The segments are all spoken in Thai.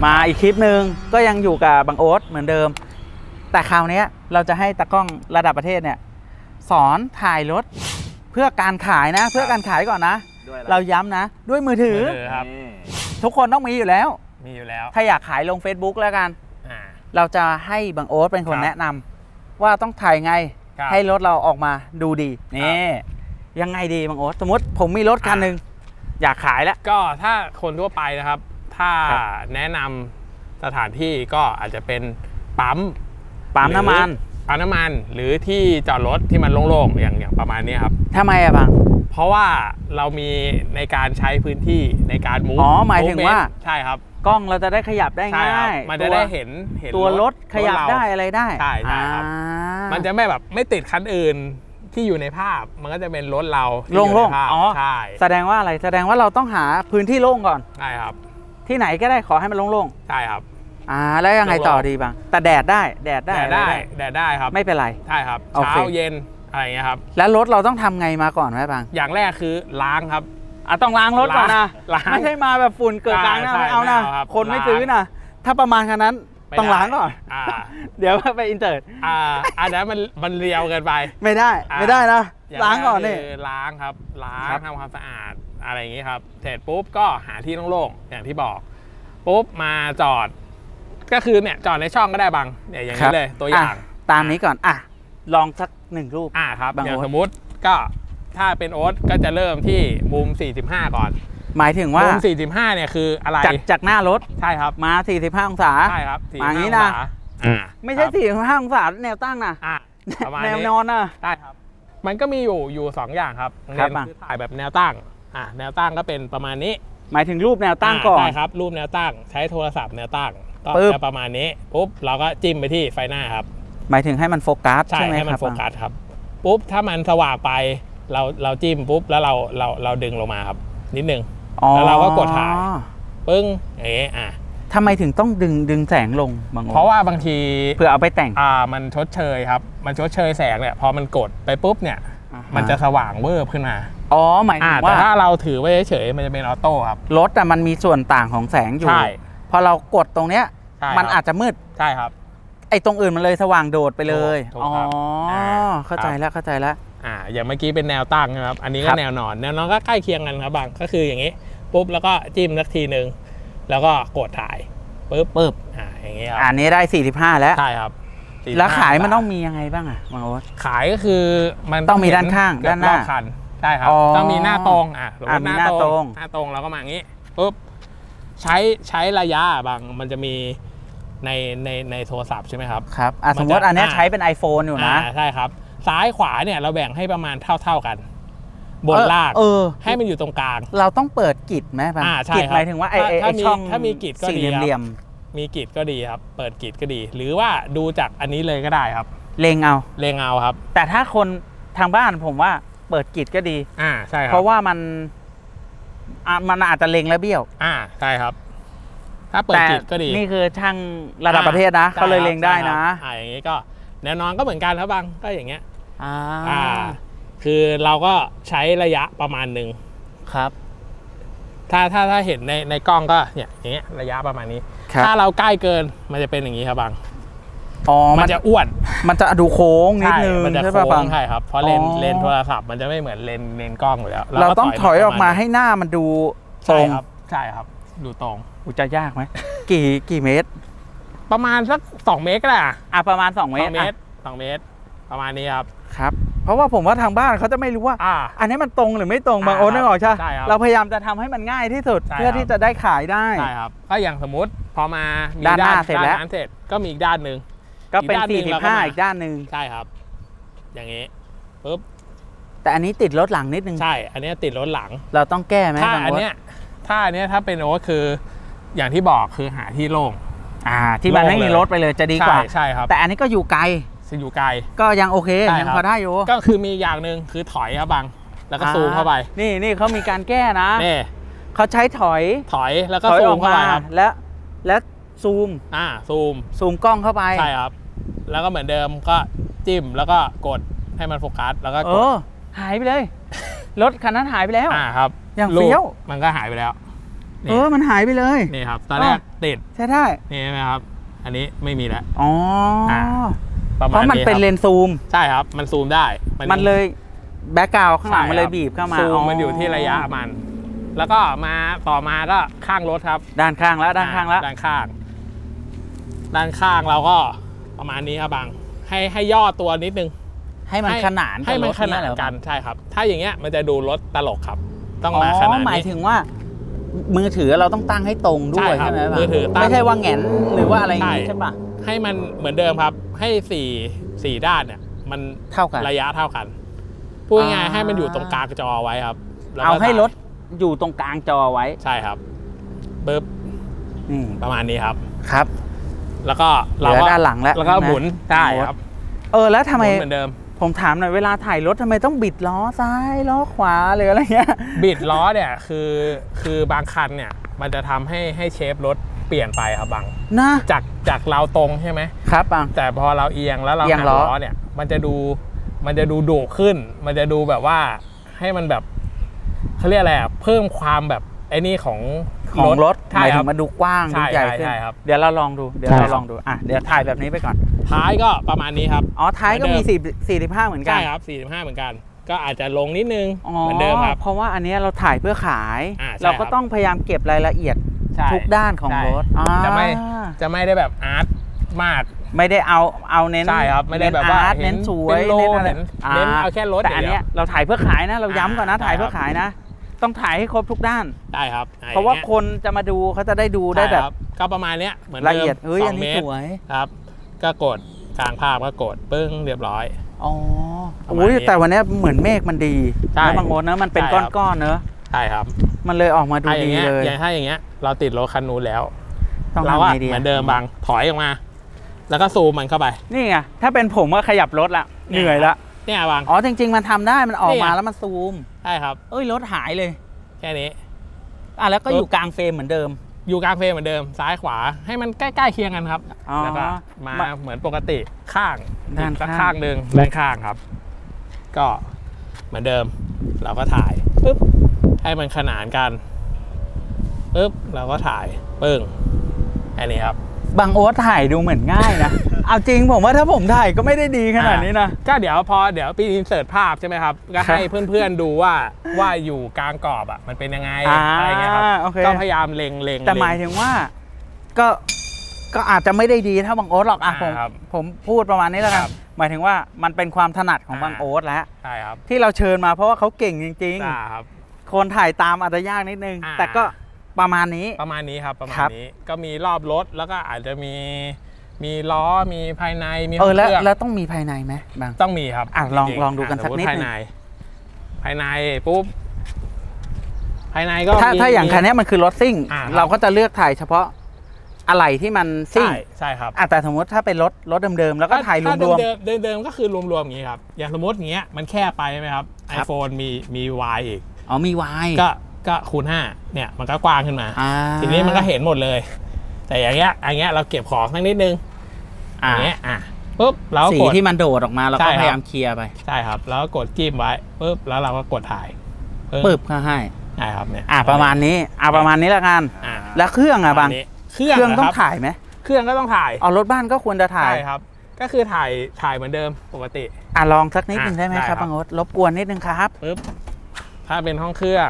มาอีกคลิปหนึ่งก็ยังอยู่กับบังโอ๊ตเหมือนเดิมแต่คราวนี้เราจะให้ตากล้องระดับประเทศเนี่ยสอนถ่ายรถเพื่อการขายนะเพื่อการขายก่อนนะเราย้ำนะด้วยมือถือครับทุกคนต้องมีอยู่แล้วถ้าอยากขายลง Facebook แล้วกันเราจะให้บังโอ๊ตเป็นคนแนะนำว่าต้องถ่ายไงให้รถเราออกมาดูดีนี่ยังไงดีบังโอ๊ตสมมติผมมีรถคันหนึ่งอยากขายแล้วก็ถ้าคนทั่วไปนะครับถ้าแนะนำสถานที่ก็อาจจะเป็นปั๊มน้ำมันหรือที่จอดรถที่มันโล่งๆอย่างประมาณนี้ครับทำไมอะบังเพราะว่าเรามีในการใช้พื้นที่ในการมูฟหมายถึงว่าใช่ครับกล้องเราจะได้ขยับได้ง่ายมันจะได้เห็นตัวรถขยับได้อะไรได้ใช่ครับมันจะไม่ติดคันอื่นที่อยู่ในภาพมันก็จะเป็นรถเราโล่งใช่แสดงว่าอะไรแสดงว่าเราต้องหาพื้นที่โล่งก่อนใช่ครับที่ไหนก็ได้ขอให้มันโล่งใช่ครับแล้วยังไงต่อดีบ้างแต่แดดได้ครับไม่เป็นไรใช่ครับเช้าเย็นอะไรเงี้ยครับแล้วรถเราต้องทำไงมาก่อนไหมบ้างอย่างแรกคือล้างครับต้องล้างรถก่อนนะไม่ใช่มาแบบฝุ่นเกิดกลางนะไม่เอานะคนไม่ซื้อนะถ้าประมาณขนาดนั้นต้องล้างก่อนเดี๋ยวไปอินเตอร์อันนั้นมันเรียวเกินไปไม่ได้นะล้างก่อนนี่ล้างครับล้างทำความสะอาดอะไรอย่างงี้ครับเสร็จปุ๊บก็หาที่โล่งๆอย่างที่บอกปุ๊บมาจอดก็คือเนี่ยจอดในช่องก็ได้บางเนี่ยอย่างนี้เลยตัวอย่างตามนี้ก่อนลองสัก1 รูปครับอย่างสมมุติก็ถ้าเป็นโอ๊ตก็จะเริ่มที่มุม45ก่อนหมายถึงว่ามุม45เนี่ยคืออะไรจากหน้ารถใช่ครับมา45องศาใช่ครับอย่างนี้นะไม่ใช่45องศาแนวตั้งนะแนวนอนนะใช่ครับมันก็มีอยู่2อย่างครับคือถ่ายแบบแนวตั้งแนวตั้งก็เป็นประมาณนี้หมายถึงรูปแนวตั้งก่อนใช่ครับรูปแนวตั้งใช้โทรศัพท์แนวตั้งก็จะประมาณนี้ปุ๊บเราก็จิ้มไปที่ไฟหน้าครับหมายถึงให้มันโฟกัสใช่ไหมให้มันโฟกัสครับปุ๊บถ้ามันสว่างไปเราจิ้มปุ๊บแล้วเราดึงลงมาครับนิดนึงแล้วเราก็กดถ่ายปึ้งทำไมถึงต้องดึงแสงลงบางเพราะว่าบางทีเพื่อเอาไปแต่งมันชดเชยครับมันชดเชยแสงเนี่ยพอมันกดไปปุ๊บเนี่ยมันจะสว่างเวอร์ขึ้นมาหมายถึงว่าแต่ถ้าเราถือไว้เฉยๆมันจะเป็นออโต้ครับรถมันมีส่วนต่างของแสงอยู่พอเรากดตรงเนี้ยมันอาจจะมืดใช่ครับไอ้ตรงอื่นมันเลยสว่างโดดไปเลยเข้าใจแล้วอย่างเมื่อกี้เป็นแนวตั้งนะครับอันนี้ก็แนวนอนก็ใกล้เคียงกันครับบางก็คืออย่างนี้ปุ๊บแล้วก็จิ้มสักทีนึงแล้วก็กดถ่ายปุ๊บอย่างนี้ครับอันนี้ได้45แล้วใช่ครับแล้วขายมันต้องมียังไงบ้างบางโอ๊ตขายก็คือมันต้องมีด้านข้างด้านหน้าคันใช่ครับต้องมีหน้าตรงมีหน้าตรงแล้วก็มาอย่างนี้ปุ๊บใช้ระยะบางมันจะมีในโทรศัพท์ใช่ไหมครับครับสมมติอันนี้ใช้เป็น iPhone อยู่นะใช่ครับซ้ายขวาเนี่ยเราแบ่งให้ประมาณเท่ากันบนล่างให้มันอยู่ตรงกลางเราต้องเปิดกิจไหมบางกิจหมายถึงว่าไอ้ช่องถ้ามีกิจก็ดีครับมีกิจก็ดีครับเปิดกิจก็ดีหรือว่าดูจากอันนี้เลยก็ได้ครับเลงเอาครับแต่ถ้าคนทางบ้านผมว่าเปิดกิจก็ดีใช่ครับเพราะว่ามันอาจจะเลงแล้วเบี้ยวใช่ครับถ้าเปิดกิจก็ดีนี่คือช่างระดับประเทศนะเขาเลยเลงได้นะอย่างนี้ก็แน่นอนก็เหมือนกันครับบางก็อย่างเงี้ยคือเราก็ใช้ระยะประมาณหนึ่งครับถ้าเห็นในกล้องก็เนี่ยอย่างเงี้ยระยะประมาณนี้ถ้าเราใกล้เกินมันจะเป็นอย่างนี้ครับบางมันจะอ้วนมันจะดูโค้งนิดนึงใช่ป่ะบางใช่ครับเพราะเลนโทรศัพท์มันจะไม่เหมือนเลนกล้องอยู่แล้วเราต้องถอยออกมาให้หน้ามันดูตรงใช่ครับดูตรงจะยากไหมกี่เมตรประมาณสัก2 เมตรก็ได้ประมาณ2 เมตร 2 เมตรประมาณนี้ครับเพราะว่าผมว่าทางบ้านเขาจะไม่รู้ว่าอันนี้มันตรงหรือไม่ตรงบางโอ๊ตนึกออกใช่เราพยายามจะทำให้มันง่ายที่สุดเพื่อที่จะได้ขายได้ใช่ครับก็อย่างสมมติพอมาด้านหน้าเสร็จแล้วก็มีอีกด้านหนึ่งก็เป็น45อีกด้านหนึ่งใช่ครับอย่างนี้ปุ๊บแต่อันนี้ติดรถหลังนิดนึงใช่อันนี้ติดรถหลังเราต้องแก้ไหมถ้าอันนี้ถ้าเป็นโอ๊ตคืออย่างที่บอกคือหาที่โล่งที่มันไม่มีรถไปเลยจะดีกว่าใช่ครับแต่อันนี้ก็อยู่ไกลก็ยังโอเคยังพอได้อยู่ก็คือมีอย่างหนึ่งคือถอยครับบางแล้วก็ซูมเข้าไปนี่เขามีการแก้นะนี่เขาใช้ถอยแล้วก็ซูมเข้าไปครับแล้วซูมกล้องเข้าไปใช่ครับแล้วก็เหมือนเดิมก็จิ้มแล้วก็กดให้มันโฟกัสแล้วก็กดหายไปเลยรถคันนั้นหายไปแล้วครับอย่างเฟี้ยวมันก็หายไปแล้วมันหายไปเลยนี่ครับตอนแรกติดใช่ได้นี่ไหมครับอันนี้ไม่มีแล้วเพราะมันเป็นเลนส์ซูมใช่ครับมันซูมได้มันเลยแบ็คกราวด์ข้างหลังมันเลยบีบเข้ามาซูมมันอยู่ที่ระยะมันแล้วก็มาต่อมาก็ข้างรถครับด้านข้างแล้วด้านข้างเราก็ประมาณนี้ครับบังให้ย่อตัวนิดนึงให้มันขนานกันใช่ครับถ้าอย่างเงี้ยมันจะดูรถตลกครับต้องมาขนาดนี้หมายถึงว่ามือถือเราต้องตั้งให้ตรงด้วยใช่ไหมมือถือไม่ใช่ว่าแหงนหรือว่าอะไรอย่างนี้ใช่ปะให้มันเหมือนเดิมครับให้4ด้านเนี่ยมันเท่ากันระยะเท่ากันพูดง่ายๆให้มันอยู่ตรงกลางจอไว้ครับเอาให้รถอยู่ตรงกลางจอไว้ใช่ครับปึ๊บประมาณนี้ครับครับแล้วก็เราด้านหลังแล้วก็หมุนได้ครับแล้วทำไมเหมือนเดิมผมถามหน่อยเวลาถ่ายรถทำไมต้องบิดล้อซ้ายล้อขวาหรืออะไรเงี้ยบิดล้อเนี่ยคือบางคันเนี่ยมันจะทำให้เชฟรถเปลี่ยนไปครับบางนะจากเราตรงใช่ไหมครับบางแต่พอเราเอียงแล้วเราหักล้อเนี่ยมันจะดูโด่ขึ้นมันจะดูแบบว่าให้มันแบบเขาเรียกอะไรเพิ่มความแบบไอ้นี่ของรถหมายถึงมาดูกว้างดูใหญ่ขึ้นเดี๋ยวเราลองดูเดี๋ยวถ่ายแบบนี้ไปก่อนท้ายก็ประมาณนี้ครับท้ายก็มี45เหมือนกันใช่ครับ45เหมือนกันก็อาจจะลงนิดนึงเหมือนเดิมครับเพราะว่าอันนี้เราถ่ายเพื่อขายเราก็ต้องพยายามเก็บรายละเอียดทุกด้านของรถจะไม่ได้แบบอาร์ตมากไม่ได้เอาเน้นใช่ครับไม่ได้แบบว่าเน้นสวยเน้นเอาแค่รถแต่อันนี้เราถ่ายเพื่อขายนะเราย้ำก่อนนะถ่ายเพื่อขายนะต้องถ่ายให้ครบทุกด้านได้ครับเพราะว่าคนจะมาดูเขาจะได้ดูได้แบบก็ประมาณนี้เหมือนละเอียด2 เมตรครับก็กดกลางภาพก็กดปึ้งเรียบร้อยแต่วันนี้เหมือนเมฆมันดีแล้วบางคนนะมันเป็นก้อนๆเนอะใช่ครับมันเลยออกมาดูดีเลยถ้าอย่างเงี้ยเราติดรถคันนู้นแล้วเราก็เหมือนเดิมบางถอยออกมาแล้วก็ซูมมันเข้าไปนี่ไงถ้าเป็นผมก็ขยับรถละเหนื่อยละเนี่ยบางจริงๆมันทำได้มันออกมาแล้วมันซูมใช่ครับรถหายเลยแค่นี้แล้วก็อยู่กลางเฟรมเหมือนเดิมอยู่กลางเฟรมเหมือนเดิมซ้ายขวาให้มันใกล้ๆเคียงกันครับแล้วก็มาเหมือนปกติข้างข้างหนึ่งด้านข้างครับก็เหมือนเดิมเราก็ถ่ายปึ๊บให้มันขนานกันปึ๊บเราก็ถ่ายปึ้งอันนี้ครับบางโอ๊ตถ่ายดูเหมือนง่ายนะเอาจริงผมว่าถ้าผมถ่ายก็ไม่ได้ดีขนาดนี้นะก็เดี๋ยวปีอินเสิร์ตภาพใช่ไหมครับก็ให้เพื่อนๆดูว่าอยู่กลางกรอบมันเป็นยังไงอะไรเงี้ยครับก็พยายามเล็งแต่หมายถึงว่าก็อาจจะไม่ได้ดีเท่าบางโอ๊ตหรอกผมพูดประมาณนี้แล้วกันหมายถึงว่ามันเป็นความถนัดของบางโอ๊ตแล้วใช่ครับที่เราเชิญมาเพราะว่าเขาเก่งจริงๆคนถ่ายตามอาจจะยากนิดนึงแต่ก็ประมาณนี้ครับประมาณนี้ก็มีรอบรถแล้วก็อาจจะมีล้อมีภายในมีแล้วต้องมีภายในไหมบางต้องมีครับลองดูกันสักนิดนึงภายในปุ๊บภายในก็ถ้าอย่างคันนี้มันคือรถซิ่งเราก็จะเลือกถ่ายเฉพาะอะไรที่มันซิ่งใช่ครับแต่สมมติถ้าเป็นรถเดิมๆแล้วก็ถ่ายรวมเดิมก็คือรวมๆอย่างนี้ครับอย่างสมมติอย่างเงี้ยมันแค่ไปไหมครับ iPhone มี Y อีกมี Y ก็คูณ5เนี่ยมันก็กว้างขึ้นมาทีนี้มันก็เห็นหมดเลยแต่อย่างเงี้ยเราเก็บของสักนิดนึงอย่างเงี้ยปุ๊บเราสีที่มันโดดออกมาเราก็พยายามเคลียร์ไปใช่ครับแล้วก็กดจิ้มไว้ปุ๊บแล้วเราก็กดถ่ายปึ๊บก็ให้ใช่ครับเนี่ยประมาณนี้ประมาณนี้ละกันแล้วเครื่องบางเครื่องต้องถ่ายไหมเครื่องก็ต้องถ่ายรถบ้านก็ควรจะถ่ายใช่ครับก็คือถ่ายเหมือนเดิมปกติลองสักนิดนึงได้ไหมครับบางรถรบกวนนิดนึงครับปึ๊บถ้าเป็นห้องเครื่อง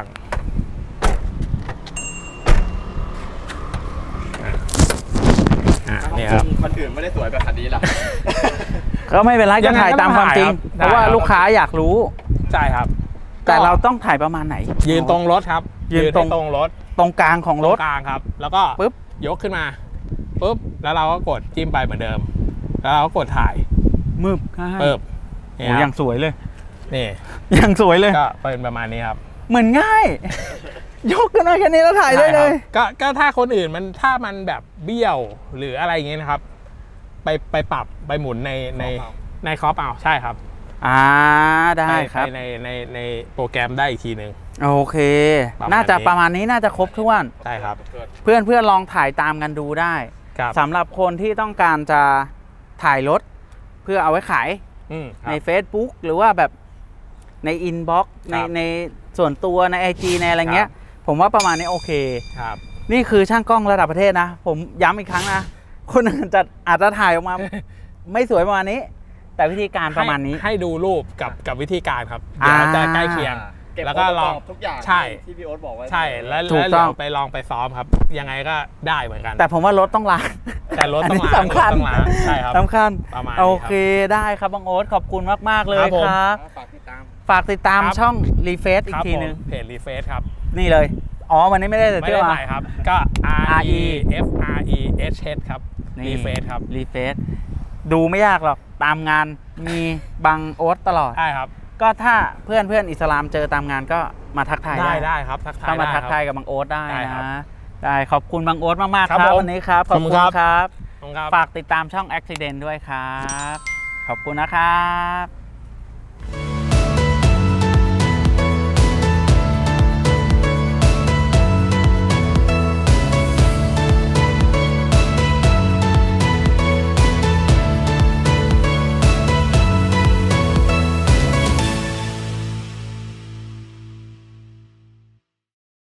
นี่ครับคนอื่นไม่ได้สวยแบบคันนี้หรอกก็ไม่เป็นไรก็ถ่ายตามความจริงเพราะว่าลูกค้าอยากรู้ใช่ครับแต่เราต้องถ่ายประมาณไหนยืนตรงรถครับยืนตรงรถตรงกลางของรถกลางครับแล้วก็ปึ๊บยกขึ้นมาปึ๊บแล้วเราก็กดจิ้มไปเหมือนเดิมแล้วเราก็กดถ่ายปึ๊บอย่างสวยเลยนี่อย่างสวยเลยก็เป็นประมาณนี้ครับเหมือนง่ายยกขึ้นมาแค่นี้แล้วถ่ายได้เลยก็ถ้าคนอื่นถ้ามันแบบเบี้ยวหรืออะไรอย่างเงี้ยนะครับไปปรับไปหมุนในครอปใช่ครับได้ครับในโปรแกรมได้อีกทีหนึ่งโอเคน่าจะประมาณนี้น่าจะครบถ้วนใช่ครับเพื่อนลองถ่ายตามกันดูได้สำหรับคนที่ต้องการจะถ่ายรถเพื่อเอาไว้ขายใน Facebook หรือว่าแบบในอินบ็อกซ์ในส่วนตัวใน IG ในอะไรเงี้ยผมว่าประมาณนี้โอเคครับนี่คือช่างกล้องระดับประเทศนะ ผมย้ำอีกครั้งนะ คนอื่นอาจจะถ่ายออกมา ไม่สวยประมาณนี้ แต่วิธีการประมาณนี้ให้ดูรูปกับวิธีการครับเดี๋ยวจะใกล้เคียง แล้วก็ลองทุกอย่างใช่ที่พี่โอ๊ตบอกไว้ใช่แล้วถูกเดี๋ต้ยองวไปลองไปซ้อมครับ ยังไงก็ได้เหมือนกันแต่ผมว่ารถต้องล้างแต่รถต้องล้างสำคัญรถต้องล้างใช่ครับสำคัญประมาณนี้โอครับเคได้ครับบางโอ๊ตขอบคุณมากๆเลยครับผมครับฝากติดตามฝากติดตามครับช่องรีเฟซอีคกรับทีผมนึงเพจรีเฟซครับนี่เลย อ๋อ วันนี้ไม่ได้แต่ไม่เที่ยได้วใหม่ครับ ก็ REFRESH ครับรีเฟซครับรีเฟซดูไม่ยากหรอกตามงานมีบางโอ๊ตตลอดใช่ครับก็ถ้าเพื่อนอิสลามเจอตามงานก็มาทักทายได้ครับทักทายเข้ามาได้ทักครับทายกับบางโอ๊ตได้ได้ครันะบได้ขอบคุณบางโอ๊ตมากๆครับครับผมวันนี้ครับขอบคุณขอบคุณครับครับขอบคุณครับฝากติดตามช่อง Accident ด้วยครับ ขอบคุณนะครับ